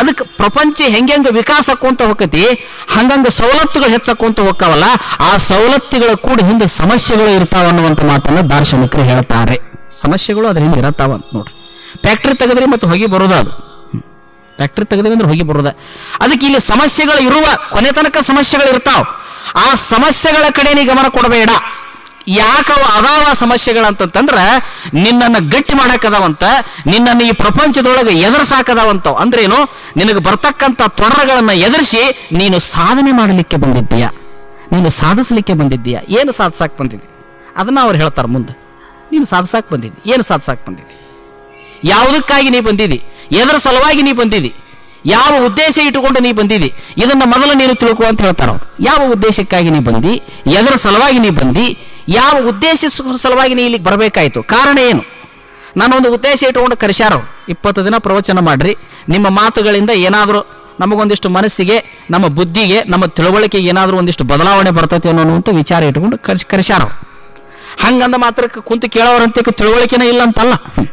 ಅದಕ್ಕೆ ಪ್ರಪಂಚ ಹೆಂಗೆ ವಿಕಾಸಕ್ಕೊಂತ ಹೋಗತಿ, ಹಂಗಂಗೆ ಸವಲತ್ತುಗಳು ಹೆಚ್ಚಕ್ಕೊಂತ ಹೋಗ್ತಾವಲ್ಲ, ಆ ಸವಲತ್ತುಗಳ ಕೂಡ ಹಿಂದೆ ಸಮಸ್ಯೆಗಳು ಇರ್ತಾವ ಅನ್ನುವಂಥ ಮಾತನ್ನು ದಾರ್ಶನಿಕರು ಹೇಳ್ತಾರೆ. ಸಮಸ್ಯೆಗಳು ಅದ್ರ ಹಿಂದೆ ಇರತ್ತಾವ ಅಂತ ನೋಡ್ರಿ. ಫ್ಯಾಕ್ಟ್ರಿ ತೆಗೆದ್ರಿ ಮತ್ತು ಹೊಗೆ ಬರೋದ, ಅದು ಫ್ಯಾಕ್ಟ್ರಿ ತೆಗೆದ್ರಿ ಅಂದ್ರೆ ಹೊಗೆ ಬರೋದ. ಅದಕ್ಕೆ ಇಲ್ಲಿ ಸಮಸ್ಯೆಗಳು ಇರುವ ಕೊನೆ ತನಕ ಸಮಸ್ಯೆಗಳು ಇರ್ತಾವ. ಆ ಸಮಸ್ಯೆಗಳ ಕಡೆ ನೀ ಗಮನ ಕೊಡಬೇಡ. ಯಾಕವ ಅದಾವ ಸಮಸ್ಯೆಗಳಂತಂದ್ರೆ ನಿನ್ನನ್ನು ಗಟ್ಟಿ ಮಾಡಕ್ಕದಾವಂತ, ನಿನ್ನನ್ನು ಈ ಪ್ರಪಂಚದೊಳಗೆ ಎದುರಿಸಾಕದಾವಂತ. ಅಂದ್ರೇನು, ನಿನಗೆ ಬರ್ತಕ್ಕಂಥ ತೊಡರುಗಳನ್ನು ಎದುರಿಸಿ ನೀನು ಸಾಧನೆ ಮಾಡಲಿಕ್ಕೆ ಬಂದಿದ್ದೀಯಾ, ನೀನು ಸಾಧಿಸಲಿಕ್ಕೆ ಬಂದಿದ್ದೀಯಾ. ಏನು ಸಾಧಿಸಾಕ್ ಬಂದಿದ್ದಿ ಅದನ್ನ ಅವ್ರು ಹೇಳ್ತಾರೆ ಮುಂದೆ. ನೀನು ಸಾಧಿಸಾಕ್ ಬಂದಿದ್ದಿ, ಏನು ಸಾಧಿಸಾಕ್ ಬಂದಿದ್ದಿ, ಯಾವುದಕ್ಕಾಗಿ ನೀ ಬಂದಿದ್ದಿ, ಎದರ ಸಲುವಾಗಿ ನೀ ಬಂದಿದ್ದಿ, ಯಾವ ಉದ್ದೇಶ ಇಟ್ಟುಕೊಂಡು ನೀ ಬಂದಿದ್ದಿ, ಇದನ್ನ ಮೊದಲು ನೀನು ತಿಳ್ಕೊ ಅಂತ ಹೇಳ್ತಾರ ಅವ್ರು. ಯಾವ ಉದ್ದೇಶಕ್ಕಾಗಿ ನೀ ಬಂದಿ, ಎದರ ಸಲುವಾಗಿ ನೀ ಬಂದಿ, ಯಾವ ಉದ್ದೇಶ ಸಲುವಾಗಿ ನೀ ಇಲ್ಲಿಗೆ ಬರಬೇಕಾಯ್ತು, ಕಾರಣ ಏನು. ನಾನೊಂದು ಉದ್ದೇಶ ಇಟ್ಟುಕೊಂಡು ಕರೆಸ್ಯಾರ. 20 ದಿನ ಪ್ರವಚನ ಮಾಡ್ರಿ, ನಿಮ್ಮ ಮಾತುಗಳಿಂದ ಏನಾದರೂ ನಮಗೊಂದಿಷ್ಟು ಮನಸ್ಸಿಗೆ, ನಮ್ಮ ಬುದ್ಧಿಗೆ, ನಮ್ಮ ತಿಳುವಳಿಕೆಗೆ ಏನಾದರೂ ಒಂದಿಷ್ಟು ಬದಲಾವಣೆ ಬರ್ತೈತೆ ಅನ್ನೋಂಥ ವಿಚಾರ ಇಟ್ಕೊಂಡು ಕರೆಸ್ಯಾರ. ಹಂಗಂದ ಮಾತ್ರಕ್ಕೆ ಕುಂತು ಕೇಳೋರಂತ ತಿಳುವಳಿಕೆನೇ ಇಲ್ಲ ಅಂತಲ್ಲ,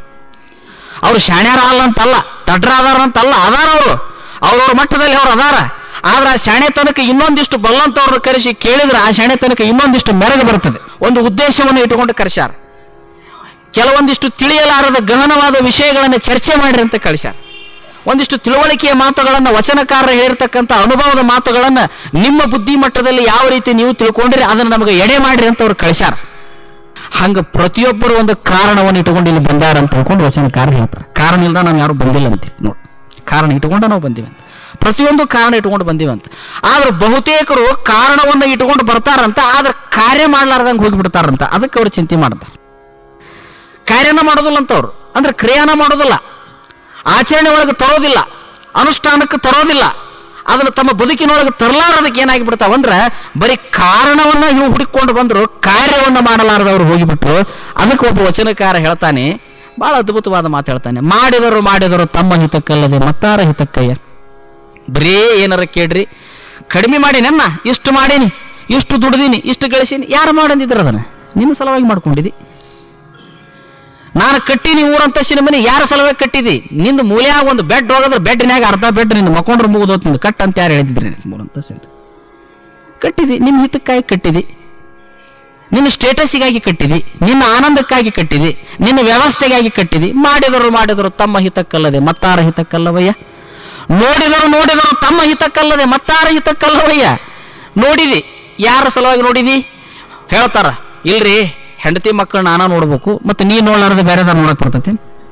ಅವ್ರು ಶಾಣ್ಯಾರ ಅಲ್ಲ ಅಂತಲ್ಲ, ತಡ್ರಾದಾರ ಅಂತಲ್ಲ, ಅದಾರ ಅವರು, ಅವ್ರವ್ರ ಮಟ್ಟದಲ್ಲಿ ಅವ್ರು ಅದಾರ. ಆದ್ರೆ ಆ ಶಾಣೆತನಕ್ಕೆ ಇನ್ನೊಂದಿಷ್ಟು ಬಲ್ಲಂತವ್ರನ್ನ ಕರೆಸಿ ಕೇಳಿದ್ರೆ ಆ ಶಾಣೆತನಕ್ಕೆ ಇನ್ನೊಂದಿಷ್ಟು ಮೆರಗು ಬರ್ತದೆ. ಒಂದು ಉದ್ದೇಶವನ್ನು ಇಟ್ಟುಕೊಂಡು ಕರೆಸ್ಯಾರ. ಕೆಲವೊಂದಿಷ್ಟು ತಿಳಿಯಲಾರದ ಗಹನವಾದ ವಿಷಯಗಳನ್ನು ಚರ್ಚೆ ಮಾಡ್ರಿ ಅಂತ ಕಳಿಸ್ಯಾರ. ಒಂದಿಷ್ಟು ತಿಳುವಳಿಕೆಯ ಮಾತುಗಳನ್ನು, ವಚನಕಾರರು ಹೇಳಿರ್ತಕ್ಕಂಥ ಅನುಭವದ ಮಾತುಗಳನ್ನು ನಿಮ್ಮ ಬುದ್ಧಿ ಮಟ್ಟದಲ್ಲಿ ಯಾವ ರೀತಿ ನೀವು ತಿಳ್ಕೊಂಡ್ರಿ ಅದನ್ನು ನಮಗೆ ಎಡೆ ಮಾಡ್ರಿ ಅಂತ ಅವ್ರು ಕಳಿಸ್ಯಾರ. ಹಂಗ ಪ್ರತಿಯೊಬ್ಬರು ಒಂದು ಕಾರಣವನ್ನು ಇಟ್ಟುಕೊಂಡು ಇಲ್ಲಿ ಬಂದಾರ ಅಂತ ತಿಳ್ಕೊಂಡು ವಚನಕಾರ ಹೇಳ್ತಾರೆ. ಕಾರಣ ಇಲ್ದ ನಾವು ಯಾರು ಬಂದಿಲ್ಲ ಅಂತೀವಿ ನೋಡಿ. ಕಾರಣ ಇಟ್ಟುಕೊಂಡು ನಾವು ಬಂದಿವಿ ಅಂತ, ಪ್ರತಿಯೊಂದು ಕಾರಣ ಇಟ್ಕೊಂಡು ಬಂದಿವಂತ. ಆದ್ರೆ ಬಹುತೇಕರು ಕಾರಣವನ್ನು ಇಟ್ಕೊಂಡು ಬರ್ತಾರಂತ, ಆದ್ರೆ ಕಾರ್ಯ ಮಾಡ್ಲಾರ್ದಂಗೆ ಹೋಗಿಬಿಡ್ತಾರಂತ. ಅದಕ್ಕೆ ಅವ್ರು ಚಿಂತೆ ಮಾಡ್ತಾರೆ. ಕಾರ್ಯನ ಮಾಡೋದಿಲ್ಲ ಅಂತವ್ರು, ಅಂದ್ರೆ ಕ್ರಿಯಾನ ಮಾಡೋದಿಲ್ಲ, ಆಚರಣೆ ಒಳಗೆ ತರೋದಿಲ್ಲ, ಅನುಷ್ಠಾನಕ್ಕೆ ತರೋದಿಲ್ಲ. ಅದನ್ನು ತಮ್ಮ ಬದುಕಿನೊಳಗೆ ತರಲಾರದಕ್ಕೆ ಏನಾಗಿ ಬಿಡ್ತಾವಂದ್ರೆ ಬರೀ ಕಾರಣವನ್ನ ಇವು ಹುಡುಕೊಂಡು ಬಂದ್ರು, ಕಾರ್ಯವನ್ನ ಮಾಡಲಾರದವ್ರು ಹೋಗಿಬಿಟ್ರು. ಅದಕ್ಕೆ ಒಬ್ಬ ವಚನಕಾರ ಹೇಳ್ತಾನೆ, ಬಹಳ ಅದ್ಭುತವಾದ ಮಾತು ಹೇಳ್ತಾನೆ. ಮಾಡಿದರು ತಮ್ಮ ಹಿತಕ್ಕಲ್ಲದೆ ಮತ್ತಾರ ಹಿತಕ್ಕಯ್ಯ. ಬರೀ ಏನಾರ ಕೇಳ್ರಿ, ಕಡಿಮೆ ಮಾಡಿ ನನ್ನ ಇಷ್ಟು ಮಾಡೀನಿ, ಇಷ್ಟು ದುಡ್ದೀನಿ, ಇಷ್ಟು ಗಳಿಸೀನಿ. ಯಾರು ಮಾಡಂದಿದ್ರು ಅದನ್ನ? ನಿನ್ನ ಸಲುವಾಗಿ ಮಾಡ್ಕೊಂಡಿದ್ದಿ. ನಾನು ಕಟ್ಟೀನಿ ಊರಂತಸಿನ ಮನೆ, ಯಾರ ಸಲುವಾಗಿ ಕಟ್ಟಿದಿ? ನಿಂದು ಮೂಲ್ಯಾಗ ಒಂದು ಬೆಡ್ ಹೋಗದ್ರೆ ಬೆಡ್ನ್ಯಾಗ ಅರ್ಧ ಬೆಡ್ ನಿನ್ನ ಮಕ್ಕೊಂಡ್ರೆ ಮುಗಿದೋತ್ ನಿಂದು ಕಟ್ ಅಂತ ಯಾರು ಹೇಳಿದ್ರಿ? ಮೂರಂತಸಿಂದ ಕಟ್ಟಿದಿ, ನಿನ್ನ ಹಿತಕ್ಕಾಗಿ ಕಟ್ಟಿದಿ, ನಿನ್ನ ಸ್ಟೇಟಸ್ಸಿಗಾಗಿ ಕಟ್ಟಿದಿ, ನಿನ್ನ ಆನಂದಕ್ಕಾಗಿ ಕಟ್ಟಿದಿ, ನಿನ್ನ ವ್ಯವಸ್ಥೆಗಾಗಿ ಕಟ್ಟಿದಿ. ಮಾಡಿದರು ತಮ್ಮ ಹಿತಕ್ಕಲ್ಲದೆ ಮತ್ತಾರ ಹಿತಕ್ಕಲ್ಲವಯ್ಯ. ನೋಡಿದರು ತಮ್ಮ ಹಿತಕ್ಕಲ್ಲದೆ ಮತ್ತಾರ ಹಿತಕ್ಕಲ್ಲವಯ್ಯ. ನೋಡಿದಿ, ಯಾರ ಸಲುವಾಗಿ ನೋಡಿದಿ? ಹೇಳ್ತಾರ, ಇಲ್ರಿ ಹೆಂಡತಿ ಮಕ್ಕಳು ನಾನಾ ನೋಡ್ಬೇಕು, ಮತ್ತೆ ನೀ ನೋಡ್ಲಾರ್ದೆ ಬೇರೆದಾರ ನೋಡಕ್ ಬರ್ತೈತಿ?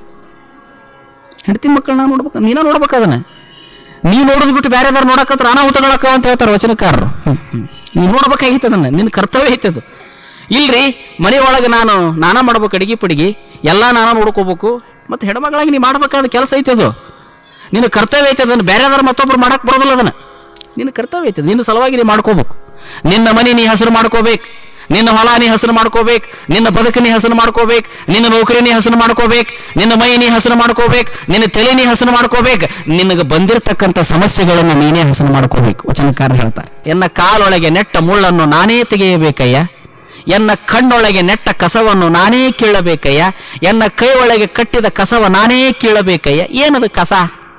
ಹೆಂಡತಿ ಮಕ್ಕಳು ನಾ ನೋಡ್ಬೇಕು, ನೀನ ನೋಡ್ಬೇಕು. ಅದನ್ನ ನೀ ನೋಡೋದು ಬಿಟ್ಟು ಬೇರೆದಾರ ನೋಡಕತ್ರ ಅನಾಹುತಗಳಕ್ಕ ಅಂತ ಹೇಳ್ತಾರೆ ವಚನಕಾರರು. ನೀ ನೋಡ್ಬೇಕಾಗಿತ್ತು, ಅದನ್ನ ನಿನ್ನ ಕರ್ತವ್ಯ ಐತದು. ಇಲ್ರಿ ಮನೆ ಒಳಗೆ ನಾನಾ ಮಾಡ್ಬೇಕು, ಅಡಿಗೆ ಪಡಿಗೆ ಎಲ್ಲ ನಾನಾ ನೋಡ್ಕೋಬೇಕು, ಮತ್ತೆ ಹೆಣ್ಮಗಳಾಗಿ ನೀ ಮಾಡ್ಬೇಕಾದ ಕೆಲಸ ಐತದು, ನಿನ್ನ ಕರ್ತವ್ಯ ಐತೆ. ಅದನ್ನು ಬೇರೆದಾರ ಮತ್ತೊಬ್ರು ಮಾಡಕ್ ಬರೋದಿಲ್ಲ, ಅದನ್ನ ನಿನ್ನ ಕರ್ತವ್ಯ ಐತದ. ನಿನ್ನ ಸಲುವಾಗಿ ನೀ ಮಾಡ್ಕೋಬೇಕು. ನಿನ್ನ ಮನೆ ನೀ ಹೆಸರು ಮಾಡ್ಕೋಬೇಕು, ನಿನ್ನ ಹೊಲ ನೀ ಹೆಸರು ಮಾಡ್ಕೋಬೇಕು, ನಿನ್ನ ಬದುಕು ನೀ ಹೆಸರು ಮಾಡ್ಕೋಬೇಕು, ನಿನ್ನ ನೌಕರಿ ನೀ ಹೆಸರು ಮಾಡ್ಕೋಬೇಕು, ನಿನ್ನ ಮೈ ನೀ ಹೆಸರು ಮಾಡ್ಕೋಬೇಕು, ನಿನ್ನ ತಲೆ ನೀ ಹೆಸರು ಮಾಡ್ಕೋಬೇಕು. ನಿನಗೆ ಬಂದಿರತಕ್ಕಂಥ ಸಮಸ್ಯೆಗಳನ್ನು ನೀನೇ ಹೆಸರು ಮಾಡ್ಕೋಬೇಕು. ವಚನಕಾರ ಹೇಳ್ತಾರೆ, ಎನ್ನ ಕಾಲೊಳಗೆ ನೆಟ್ಟ ಮುಳ್ಳನ್ನು ನಾನೇ ತೆಗೆಯಬೇಕಯ್ಯ, ಎನ್ನ ಕಣ್ಣೊಳಗೆ ನೆಟ್ಟ ಕಸವನ್ನು ನಾನೇ ಕೀಳಬೇಕಯ್ಯ, ಎನ್ನ ಕೈ ಒಳಗೆ ಕಟ್ಟಿದ ಕಸವ ನಾನೇ ಕೀಳಬೇಕಯ್ಯ. ಏನದು ಕಸ?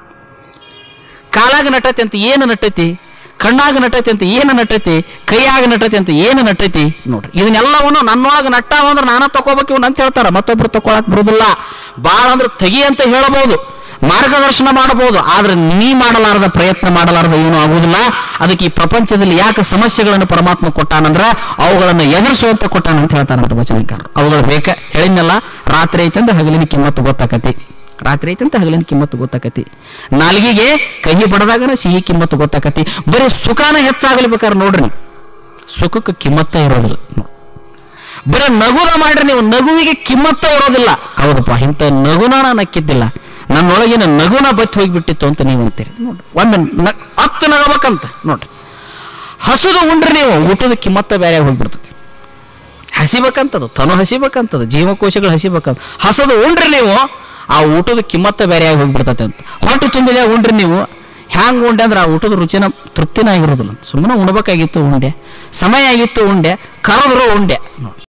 ಕಾಲಾಗ ನಟತಿ ಅಂತ ಏನು ನಟತಿ, ಕಣ್ಣಾಗ ನಟತಿ ಅಂತ ಏನು ನಟತಿ, ಕೈಯಾಗ ನಟತಿ ಅಂತ ಏನು ನಟತಿ ನೋಡ್ರಿ. ಇದನ್ನೆಲ್ಲವನ್ನು ನನ್ನೊಳಗೆ ನಟ್ಟಾವ ಅಂದ್ರೆ ನಾನ ತಗೋಬೇಕು ಇವ್ನು ಅಂತ ಹೇಳ್ತಾರ. ಮತ್ತೊಬ್ರು ತಗೊಳಕ್ ಬರುದಿಲ್ಲ. ಬಾಳ ಅಂದ್ರೆ ತೆಗಿ ಅಂತ ಹೇಳಬಹುದು, ಮಾರ್ಗದರ್ಶನ ಮಾಡಬಹುದು, ಆದ್ರೆ ನೀ ಮಾಡಲಾರದ, ಪ್ರಯತ್ನ ಮಾಡಲಾರದ ಏನು ಆಗುವುದಿಲ್ಲ. ಅದಕ್ಕೆ ಈ ಪ್ರಪಂಚದಲ್ಲಿ ಯಾಕೆ ಸಮಸ್ಯೆಗಳನ್ನು ಪರಮಾತ್ಮ ಕೊಟ್ಟಾನಂದ್ರ ಅವುಗಳನ್ನು ಎದುರಿಸುವಂತ ಕೊಟ್ಟಾನಂತ ಹೇಳ್ತಾರಂತ ವಚನಕಾರರು. ಅವುಗಳು ಬೇಕ ಹೇಳಿದ್ನಲ್ಲ, ರಾತ್ರಿ ಐತಂದ ಹಗಲಿನ ಕಿಮ್ಮತ್ತು ಗೊತ್ತಾಕತಿ, ರಾತ್ರಿ ಐತಂತ ಹಗಲಿನ ಕಿಮ್ಮತ್ತು ಗೊತ್ತಾಕತಿ. ನಾಲ್ಗಿಗೆ ಕಹಿ ಬಡದಾಗನ ಸಿಹಿ ಕಿಮ್ಮತ್ತು ಗೊತ್ತಾಕತಿ. ಬರೀ ಸುಖಾನ ಹೆಚ್ಚಾಗಲಿಬೇಕಾದ್ರೆ ನೋಡ್ರಿ, ಸುಖಕ್ಕೆ ಕಿಮ್ಮತ್ತ ಇರೋದಿಲ್ಲ. ಬರೀ ನಗುನ ಮಾಡ್ರಿ ನೀವು, ನಗುವಿಗೆ ಕಿಮ್ಮತ್ತ ಇರೋದಿಲ್ಲ. ಹೌದಪ್ಪ, ಇಂಥ ನಗುನ ನಾನು ನಕ್ಕಿದ್ದಿಲ್ಲ, ನನ್ನೊಳಗಿನ ನಗುನ ಬತ್ತಿ ಹೋಗಿಬಿಟ್ಟಿತ್ತು ಅಂತ ನೀವು ಅಂತೀರಿ. ನೋಡ್ರಿ, ಒಮ್ಮೆ ಹತ್ತು ನಗಬೇಕಂತ ನೋಡ್ರಿ. ಹಸುದು ಉಂಡ್ರಿ ನೀವು, ಊಟದ ಕಿಮ್ಮತ್ತ ಬೇರೆ ಹೋಗ್ಬಿಡ್ತತಿ. ಹಸಿಬೇಕಂತದು, ತನು ಹಸಿಬೇಕಂತದು, ಜೀವಕೋಶಗಳು ಹಸಿಬೇಕಂತ. ಹಸದು ಉಂಡ್ರಿ ನೀವು, ಆ ಊಟದ ಕಿಮ್ಮತ್ತ ಬೇರೆಯಾಗಿ ಹೋಗ್ಬಿಡ್ತತೆ ಅಂತ. ಹೊಟ್ಟೆ ತುಂಬಿದೆ ಉಂಡ್ರಿ ನೀವು, ಹ್ಯಾಂಗ ಉಂಡೆ ಅಂದ್ರೆ ಆ ಊಟದ ರುಚಿನ ತೃಪ್ತಿನ ಆಗಿರೋದಿಲ್ಲ ಅಂತ. ಸುಮ್ಮನೆ ಉಣ್ಬೇಕಾಗಿತ್ತು ಉಂಡೆ, ಸಮಯ ಆಗಿತ್ತು ಉಂಡೆ, ಕರೆದ್ರು ಉಂಡೆ ನೋಡಿ.